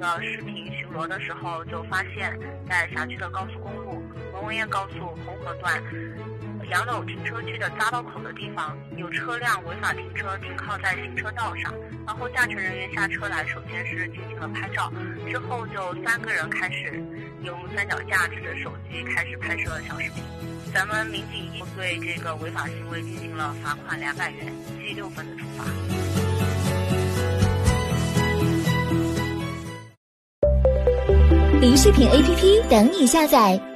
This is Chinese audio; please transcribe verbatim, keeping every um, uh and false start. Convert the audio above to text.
的视频巡逻的时候，就发现，在辖区的高速公路文文堰高速红河段杨柳停车区的匝道口的地方，有车辆违法停车停靠在行车道上，然后驾乘人员下车来，首先是进行了拍照，之后就三个人开始用三脚架指着手机开始拍摄小视频。咱们民警亦对这个违法行为进行了罚款两百元、记六分的处罚。 梨视频 A P P 等你下载。